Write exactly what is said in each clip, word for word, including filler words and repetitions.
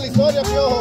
la historia, Piojo.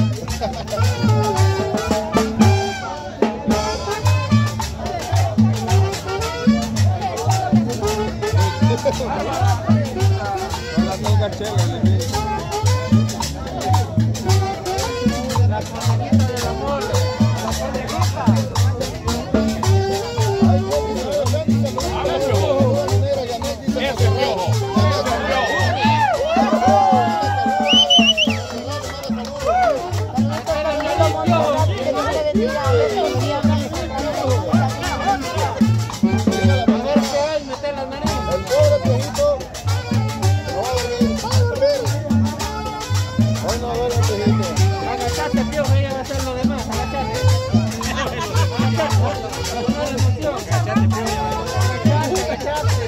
Agachate, Piojo, ella va a hacer lo demás, agachate. Agachate, Piojo. Agachate, agachate.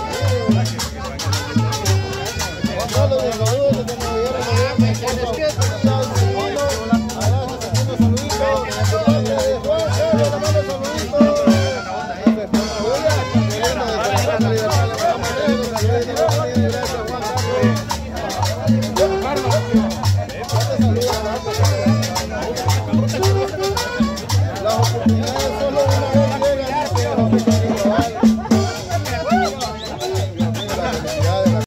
Gonzalo,